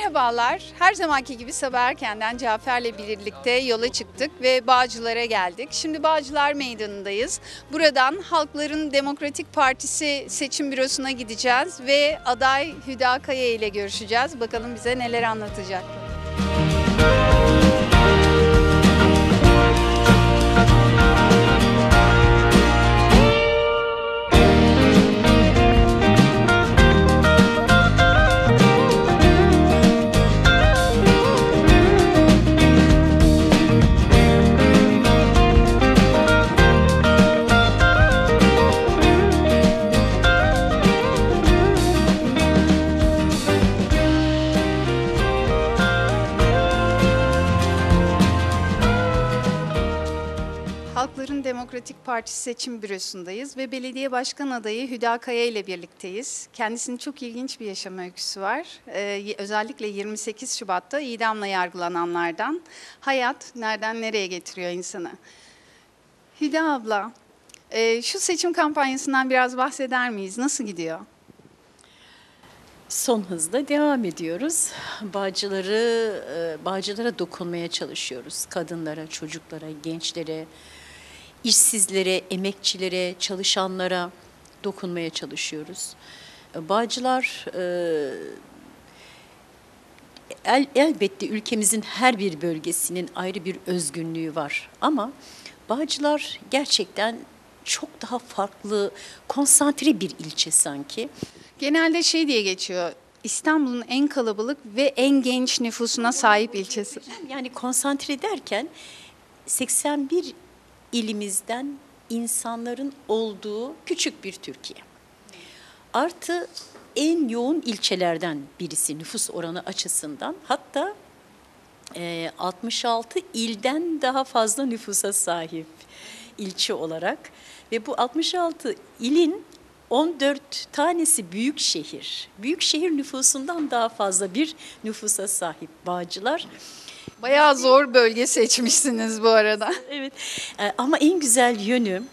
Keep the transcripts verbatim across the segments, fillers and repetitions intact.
Merhabalar. Her zamanki gibi sabah erkenden Cafer'le birlikte yola çıktık ve Bağcılar'a geldik. Şimdi Bağcılar Meydanı'ndayız. Buradan Halkların Demokratik Partisi seçim bürosuna gideceğiz ve aday Hüda Kaya ile görüşeceğiz. Bakalım bize neler anlatacak. Halkların Demokratik Partisi seçim bürosundayız ve belediye başkan adayı Hüda Kaya ile birlikteyiz. Kendisinin çok ilginç bir yaşam öyküsü var. Ee, özellikle yirmi sekiz Şubat'ta idamla yargılananlardan. Hayat nereden nereye getiriyor insanı? Hüda abla, e, şu seçim kampanyasından biraz bahseder miyiz? Nasıl gidiyor? Son hızla devam ediyoruz. Bağcıları, e, Bağcılara dokunmaya çalışıyoruz. Kadınlara, çocuklara, gençlere, işsizlere, emekçilere, çalışanlara dokunmaya çalışıyoruz. Bağcılar e, el, elbette ülkemizin her bir bölgesinin ayrı bir özgünlüğü var. Ama Bağcılar gerçekten çok daha farklı, konsantre bir ilçe sanki. Genelde şey diye geçiyor, İstanbul'un en kalabalık ve en genç nüfusuna sahip ilçesi. Yani konsantre derken seksen bir ilimizden insanların olduğu küçük bir Türkiye. Artı en yoğun ilçelerden birisi nüfus oranı açısından. Hatta e, altmış altı ilden daha fazla nüfusa sahip ilçe olarak. Ve bu altmış altı ilin on dört tanesi büyük şehir. Büyük şehir nüfusundan daha fazla bir nüfusa sahip Bağcılar. Bayağı zor bölge seçmişsiniz bu arada. Evet, e, ama en güzel yönü,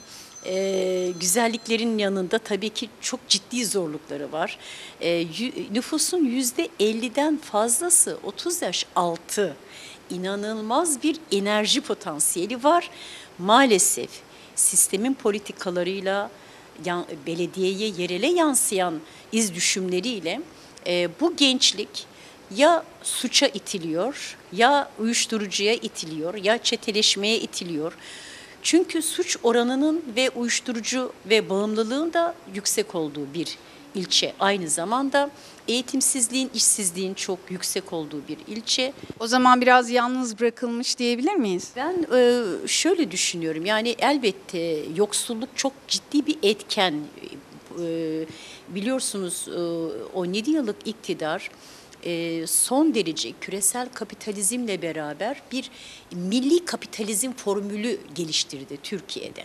e, güzelliklerin yanında tabii ki çok ciddi zorlukları var. E, y- nüfusun yüzde elliden fazlası otuz yaş altı. İnanılmaz bir enerji potansiyeli var. Maalesef sistemin politikalarıyla, yan, belediyeye, yerele yansıyan iz düşümleriyle e, bu gençlik ya suça itiliyor, ya uyuşturucuya itiliyor, ya çeteleşmeye itiliyor. Çünkü suç oranının ve uyuşturucu ve bağımlılığın da yüksek olduğu bir ilçe. Aynı zamanda eğitimsizliğin, işsizliğin çok yüksek olduğu bir ilçe. O zaman biraz yalnız bırakılmış diyebilir miyiz? Ben e, şöyle düşünüyorum, yani elbette yoksulluk çok ciddi bir etken. E, biliyorsunuz e, on yedi yıllık iktidar e, son derece küresel kapitalizmle beraber bir milli kapitalizm formülü geliştirdi Türkiye'de.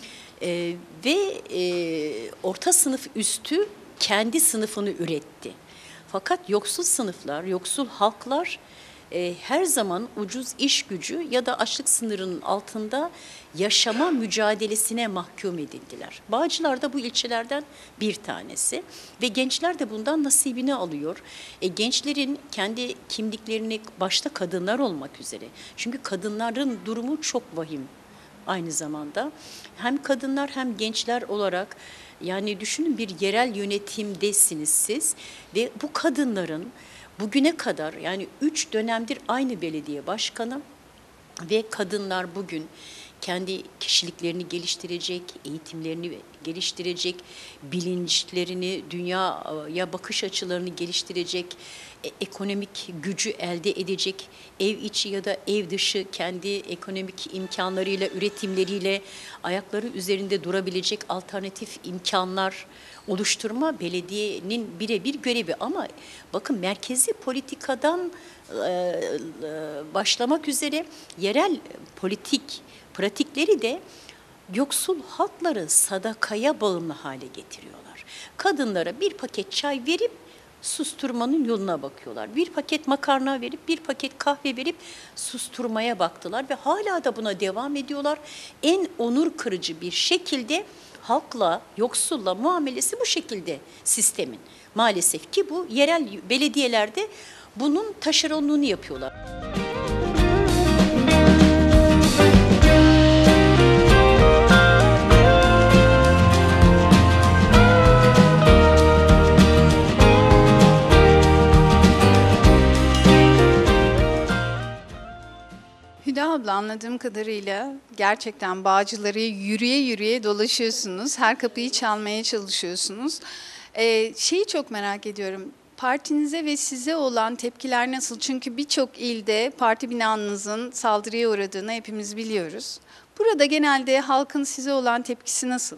E, ve e, orta sınıf üstü kendi sınıfını üretti. Fakat yoksul sınıflar, yoksul halklar e, her zaman ucuz iş gücü ya da açlık sınırının altında yaşama mücadelesine mahkum edildiler. Bağcılar da bu ilçelerden bir tanesi ve gençler de bundan nasibini alıyor. E, gençlerin kendi kimliklerini, başta kadınlar olmak üzere, çünkü kadınların durumu çok vahim aynı zamanda. Hem kadınlar hem gençler olarak, yani düşünün, bir yerel yönetimdesiniz siz ve bu kadınların bugüne kadar, yani üç dönemdir aynı belediye başkanı ve kadınlar bugün kendi kişiliklerini geliştirecek, eğitimlerini geliştirecek, bilinçlerini, dünyaya bakış açılarını geliştirecek, e, ekonomik gücü elde edecek, ev içi ya da ev dışı kendi ekonomik imkanlarıyla, üretimleriyle ayakları üzerinde durabilecek alternatif imkanlar oluşturma belediyenin birebir görevi. Ama bakın, merkezi politikadan e, başlamak üzere yerel politik pratikleri de yoksul halkları sadakaya bağımlı hale getiriyorlar. Kadınlara bir paket çay verip susturmanın yoluna bakıyorlar. Bir paket makarna verip, bir paket kahve verip susturmaya baktılar ve hala da buna devam ediyorlar. En onur kırıcı bir şekilde halkla, yoksulla muamelesi bu şekilde sistemin. Maalesef ki bu yerel belediyelerde bunun taşeronluğunu yapıyorlar. Hüda abla, anladığım kadarıyla gerçekten Bağcılar'ı yürüye yürüye dolaşıyorsunuz. Her kapıyı çalmaya çalışıyorsunuz. Ee, şeyi çok merak ediyorum. Partinize ve size olan tepkiler nasıl? Çünkü birçok ilde parti binanızın saldırıya uğradığını hepimiz biliyoruz. Burada genelde halkın size olan tepkisi nasıl?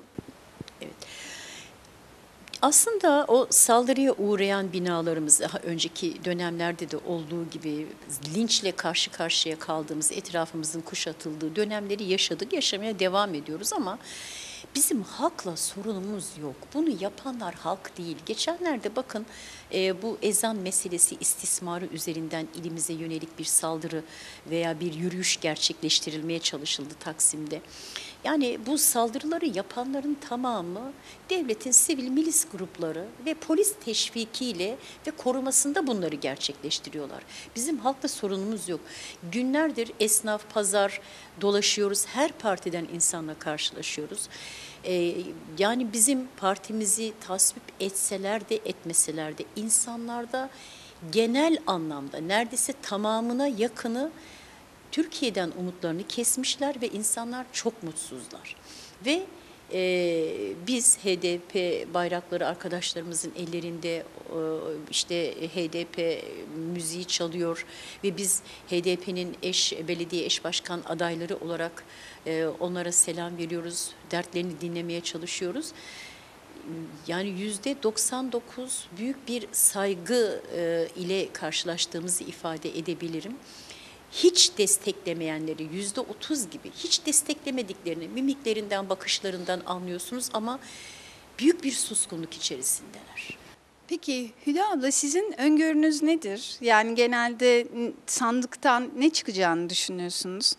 Aslında o saldırıya uğrayan binalarımız daha önceki dönemlerde de olduğu gibi linçle karşı karşıya kaldığımız, etrafımızın kuşatıldığı dönemleri yaşadık, yaşamaya devam ediyoruz ama bizim halkla sorunumuz yok. Bunu yapanlar halk değil. Geçenlerde bakın e, bu ezan meselesi istismarı üzerinden ilimize yönelik bir saldırı veya bir yürüyüş gerçekleştirilmeye çalışıldı Taksim'de. Yani bu saldırıları yapanların tamamı devletin sivil milis grupları ve polis teşvikiyle ve korumasında bunları gerçekleştiriyorlar. Bizim halkla sorunumuz yok. Günlerdir esnaf, pazar dolaşıyoruz. Her partiden insanla karşılaşıyoruz. Ee, yani bizim partimizi tasvip etseler de etmeseler de insanlarda genel anlamda neredeyse tamamına yakını Türkiye'den umutlarını kesmişler ve insanlar çok mutsuzlar. Ve e, biz H D P bayrakları arkadaşlarımızın ellerinde, e, işte H D P müziği çalıyor ve biz H D P'nin eş belediye eş başkan adayları olarak e, onlara selam veriyoruz, dertlerini dinlemeye çalışıyoruz. Yani yüzde doksan dokuz büyük bir saygı e, ile karşılaştığımızı ifade edebilirim. Hiç desteklemeyenleri yüzde otuz gibi, hiç desteklemediklerini mimiklerinden, bakışlarından anlıyorsunuz ama büyük bir suskunluk içerisindeler. Peki Hüda abla, sizin öngörünüz nedir? Yani genelde sandıktan ne çıkacağını düşünüyorsunuz?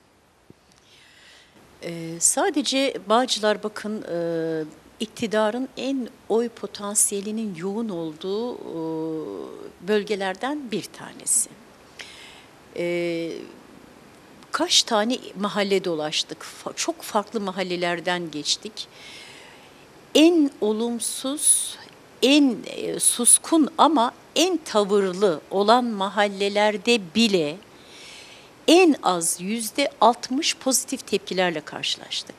Ee, sadece Bağcılar bakın e, iktidarın en oy potansiyelinin yoğun olduğu e, bölgelerden bir tanesi. Ee, kaç tane mahalle dolaştık, çok farklı mahallelerden geçtik. En olumsuz, en e, suskun ama en tavırlı olan mahallelerde bile en az yüzde altmış pozitif tepkilerle karşılaştık.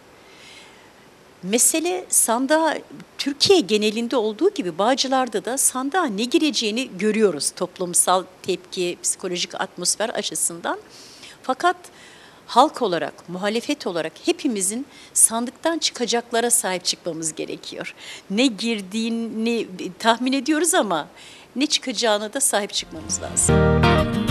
Mesele sandığa, Türkiye genelinde olduğu gibi Bağcılar'da da sandığa ne gireceğini görüyoruz toplumsal tepki, psikolojik atmosfer açısından. Fakat halk olarak, muhalefet olarak hepimizin sandıktan çıkacaklara sahip çıkmamız gerekiyor. Ne girdiğini tahmin ediyoruz ama ne çıkacağına da sahip çıkmamız lazım.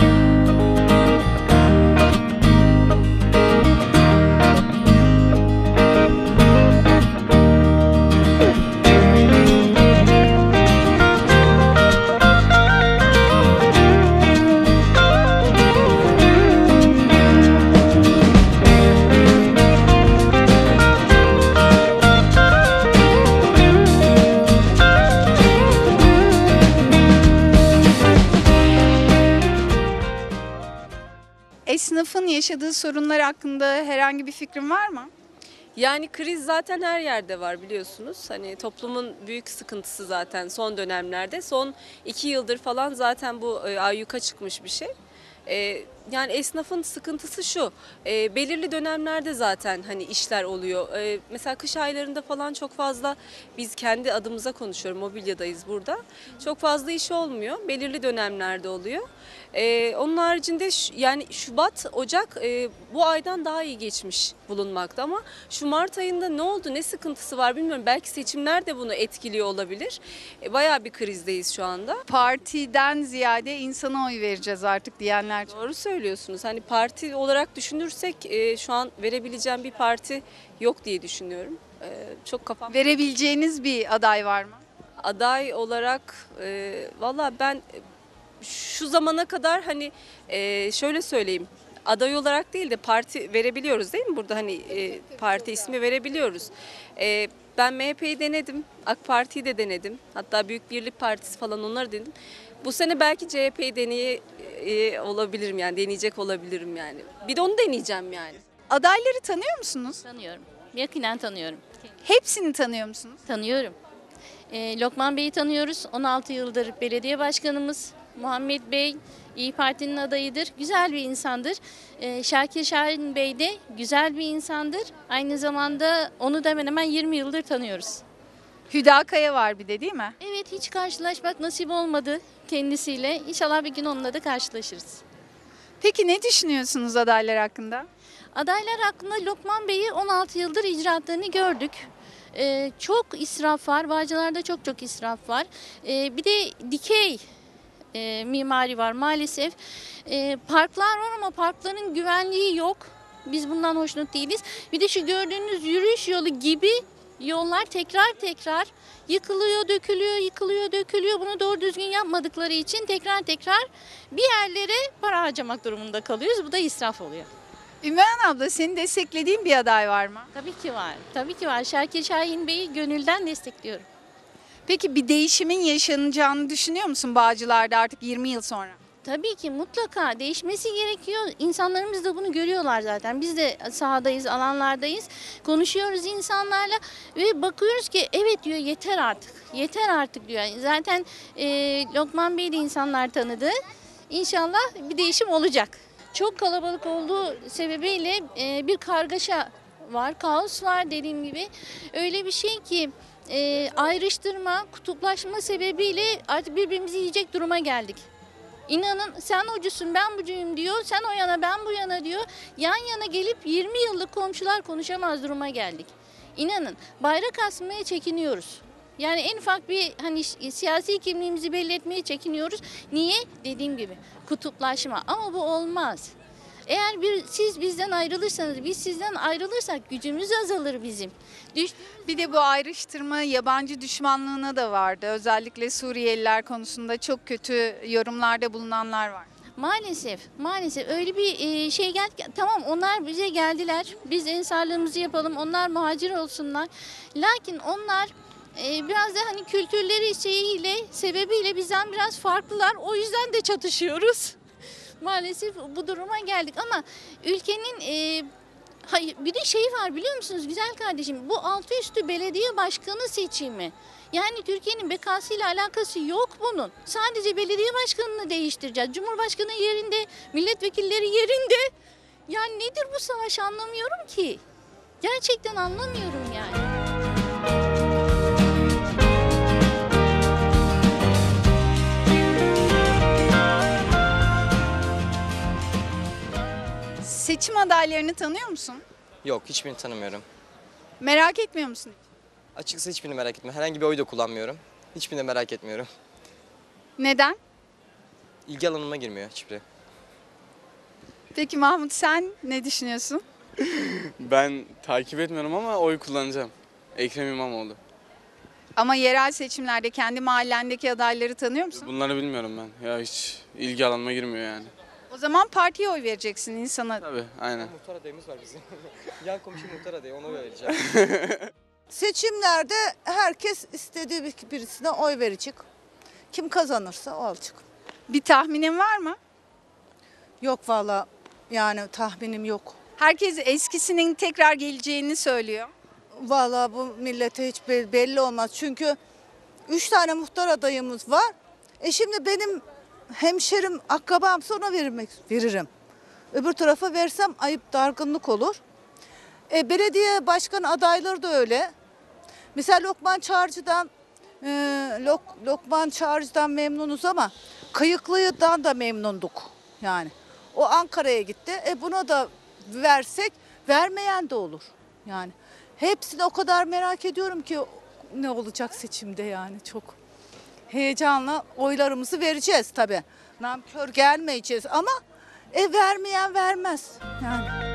Esnafın yaşadığı sorunlar hakkında herhangi bir fikrin var mı? Yani kriz zaten her yerde var biliyorsunuz. Hani toplumun büyük sıkıntısı zaten son dönemlerde. Son iki yıldır falan zaten bu e, ayyuka çıkmış bir şey. E, yani esnafın sıkıntısı şu, e, belirli dönemlerde zaten hani işler oluyor. E, mesela kış aylarında falan çok fazla, biz kendi adımıza konuşuyorum, mobilyadayız burada. Çok fazla iş olmuyor, belirli dönemlerde oluyor. E, onun haricinde şu, yani Şubat, Ocak e, bu aydan daha iyi geçmiş bulunmakta ama şu Mart ayında ne oldu, ne sıkıntısı var bilmiyorum. Belki seçimler de bunu etkiliyor olabilir. E, bayağı bir krizdeyiz şu anda. Partiden ziyade insana oy vereceğiz artık diyenler. Doğru söylüyorsunuz. Hani parti olarak düşünürsek e, şu an verebileceğim bir parti yok diye düşünüyorum. E, çok kafam. Verebileceğiniz bir aday var mı? Aday olarak e, valla ben şu zamana kadar hani e, şöyle söyleyeyim. Aday olarak değil de parti verebiliyoruz değil mi? Burada hani e, parti ismi verebiliyoruz. E, ben M H P'yi denedim, AK Parti'yi de denedim. Hatta Büyük Birlik Partisi falan, onları denedim. Bu sene belki C H P'yi deneye e, olabilirim yani deneyecek olabilirim yani. Bir de onu deneyeceğim yani. Adayları tanıyor musunuz? Tanıyorum. Yakinen tanıyorum. Hepsini tanıyor musunuz? Tanıyorum. Ee, Lokman Bey'i tanıyoruz. on altı yıldır belediye başkanımız. Muhammed Bey İyi Parti'nin adayıdır. Güzel bir insandır. Ee, Şakir Şahin Bey de güzel bir insandır. Aynı zamanda onu da hemen hemen yirmi yıldır tanıyoruz. Hüda Kaya var bir de değil mi? Evet, hiç karşılaşmak nasip olmadı kendisiyle. İnşallah bir gün onunla da karşılaşırız. Peki ne düşünüyorsunuz adaylar hakkında? Adaylar hakkında Lokman Bey'i on altı yıldır icraatlarını gördük. Ee, çok israf var. Bağcılar'da çok çok israf var. Ee, bir de dikey e, mimari var maalesef. Ee, parklar var ama parkların güvenliği yok. Biz bundan hoşnut değiliz. Bir de şu gördüğünüz yürüyüş yolu gibi yollar tekrar tekrar yıkılıyor, dökülüyor, yıkılıyor, dökülüyor. Bunu doğru düzgün yapmadıkları için tekrar tekrar bir yerlere para harcamak durumunda kalıyoruz. Bu da israf oluyor. Ümmühan abla senin desteklediğin bir aday var mı? Tabii ki var. Tabii ki var. Şakir Şahin Bey'i gönülden destekliyorum. Peki bir değişimin yaşanacağını düşünüyor musun Bağcılar'da artık yirmi yıl sonra? Tabii ki mutlaka değişmesi gerekiyor. İnsanlarımız da bunu görüyorlar zaten. Biz de sahadayız, alanlardayız. Konuşuyoruz insanlarla ve bakıyoruz ki evet diyor yeter artık. Yeter artık diyor. Zaten e, Lokman Bey'i de insanlar tanıdı. İnşallah bir değişim olacak. Çok kalabalık olduğu sebebiyle e, bir kargaşa var, kaos var dediğim gibi. Öyle bir şey ki e, ayrıştırma, kutuplaşma sebebiyle artık birbirimizi yiyecek duruma geldik. İnanın sen ocusun ben bucuyum diyor, sen o yana ben bu yana diyor. Yan yana gelip yirmi yıllık komşular konuşamaz duruma geldik. İnanın bayrak asmaya çekiniyoruz. Yani en ufak bir hani siyasi kimliğimizi belli etmeye çekiniyoruz. Niye? Dediğim gibi kutuplaşma ama bu olmaz. Eğer bir, siz bizden ayrılırsanız, biz sizden ayrılırsak gücümüz azalır bizim. Düş Bir de bu ayrıştırma yabancı düşmanlığına da vardı. Özellikle Suriyeliler konusunda çok kötü yorumlarda bulunanlar var. Maalesef, maalesef öyle bir e, şey geldi. ki- Tamam onlar bize geldiler, biz ensarlığımızı yapalım, onlar muhacir olsunlar. Lakin onlar e, biraz da hani kültürleri şeyiyle, sebebiyle bizden biraz farklılar. O yüzden de çatışıyoruz. Maalesef bu duruma geldik ama ülkenin e, hayır, bir de şey var biliyor musunuz güzel kardeşim bu altı üstü belediye başkanı seçimi. Yani Türkiye'nin bekasıyla alakası yok bunun. Sadece belediye başkanını değiştireceğiz. Cumhurbaşkanı yerinde, milletvekilleri yerinde. Yani nedir bu savaş anlamıyorum ki. Gerçekten anlamıyorum yani. Seçim adaylarını tanıyor musun? Yok, hiçbirini tanımıyorum. Merak etmiyor musun? Açıkçası hiçbirini merak etmiyorum. Herhangi bir oy da kullanmıyorum. Hiçbirini de merak etmiyorum. Neden? İlgi alanıma girmiyor hiçbiri. Peki Mahmut sen ne düşünüyorsun? Ben takip etmiyorum ama oy kullanacağım. Ekrem İmamoğlu. Ama yerel seçimlerde kendi mahallendeki adayları tanıyor musun? Bunları bilmiyorum ben. Ya hiç ilgi alanıma girmiyor yani. O zaman partiye oy vereceksin insana. Tabii aynen. Muhtar adayımız var bizim. Yan komşu muhtar adayı, ona oy vereceğim. Seçimlerde herkes istediği bir- birisine oy verecek. Kim kazanırsa o alacak. Bir tahminin var mı? Yok valla yani tahminim yok. Herkes eskisinin tekrar geleceğini söylüyor. Valla bu millete hiç be- belli olmaz. Çünkü üç tane muhtar adayımız var. E şimdi benim hemşerim, akrabam sonra vermek, veririm. Öbür tarafa versem ayıp dargınlık olur. E, belediye başkan adayları da öyle. Mesela Lokman Çağrıcı'dan e, Lok, Lokman Çağrıcı'dan memnunuz ama Kayıklı'dan da memnunduk yani. O Ankara'ya gitti. E buna da versek vermeyen de olur yani. Hepsini o kadar merak ediyorum ki ne olacak seçimde yani çok heyecanla oylarımızı vereceğiz tabii. Namkör gelmeyeceğiz ama e vermeyen vermez yani.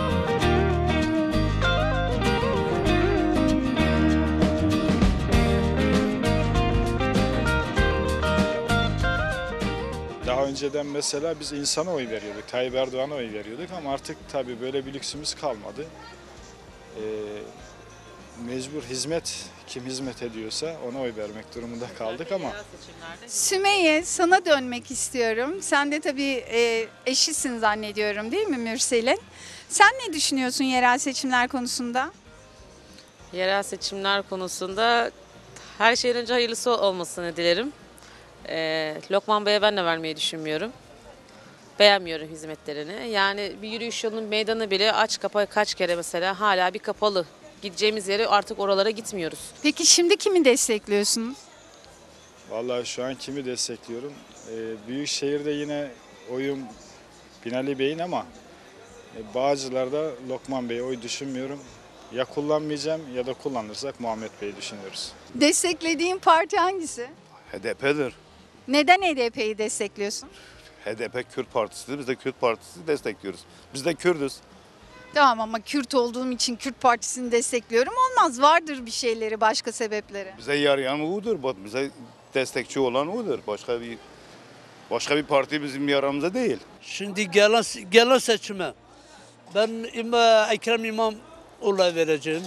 Daha önceden mesela biz insana oy veriyorduk, Tayyip Erdoğan'a oy veriyorduk ama artık tabii böyle bir lüksümüz kalmadı. Ee, mecbur hizmet, kim hizmet ediyorsa ona oy vermek durumunda kaldık ama Sümeyye, sana dönmek istiyorum. Sen de tabii e, eşisin zannediyorum, değil mi Mürsel'in? Sen ne düşünüyorsun yerel seçimler konusunda? Yerel seçimler konusunda her şeyden önce hayırlısı olmasını dilerim. Ee, Lokman Bey'e ben de vermeyi düşünmüyorum. Beğenmiyorum hizmetlerini. Yani bir yürüyüş yolunun meydanı bile aç kapa kaç kere mesela hala bir kapalı. Gideceğimiz yere artık oralara gitmiyoruz. Peki şimdi kimi destekliyorsunuz? vallahi şu an kimi destekliyorum? Ee, Büyükşehir'de yine oyum Binali Bey'in ama e, Bağcılar'da Lokman Bey'e oy düşünmüyorum. Ya kullanmayacağım ya da kullanırsak Muhammed Bey'i düşünüyoruz. Desteklediğin parti hangisi? H D P'dir. Neden H D P'yi destekliyorsun? H D P Kürt Partisi'dir. Biz de Kürt Partisi destekliyoruz. Biz de Kürdüz. Tamam ama Kürt olduğum için Kürt Partisi'ni destekliyorum. Olmaz, vardır bir şeyleri, başka sebepleri. Bize yarayan odur. Bak, bize destekçi olan odur. Başka bir başka bir parti bizim yaramıza değil. Şimdi gelen, gelen seçime ben İma, Ekrem İmamoğlu'na vereceğim.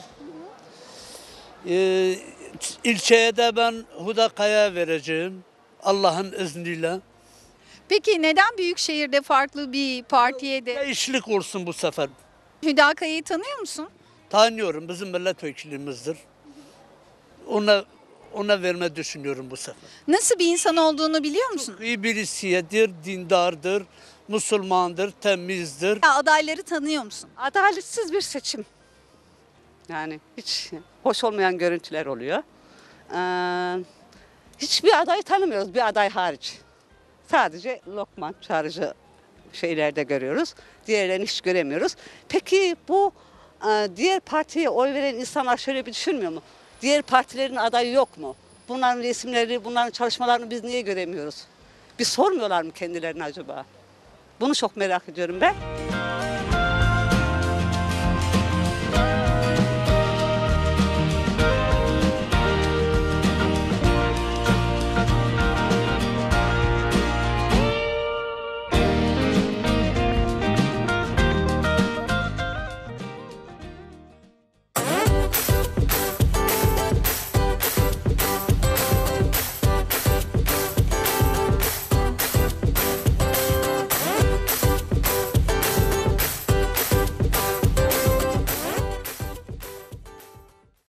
Ee, ilçeye de ben Hudakaya'ya vereceğim. Allah'ın izniyle. Peki neden Büyükşehir'de farklı bir partiye de... Değişiklik olsun bu sefer. Hüdakaya'yı tanıyor musun? Tanıyorum, bizim milletvekilimizdir. Ona ona verme düşünüyorum bu sefer. Nasıl bir insan olduğunu biliyor musun? İyi birisidir, dindardır, Müslümandır, temizdir. Ya, adayları tanıyor musun? Adaletsiz bir seçim. Yani hiç hoş olmayan görüntüler oluyor. Ee, hiçbir adayı tanımıyoruz, bir aday hariç. Sadece Lokman Çağrıcı şeylerde görüyoruz. Diğerlerini hiç göremiyoruz. Peki bu e, diğer partiye oy veren insanlar şöyle bir düşünmüyor mu? Diğer partilerin adayı yok mu? Bunların resimleri, bunların çalışmalarını biz niye göremiyoruz? Bir sormuyorlar mı kendilerine acaba? Bunu çok merak ediyorum ben.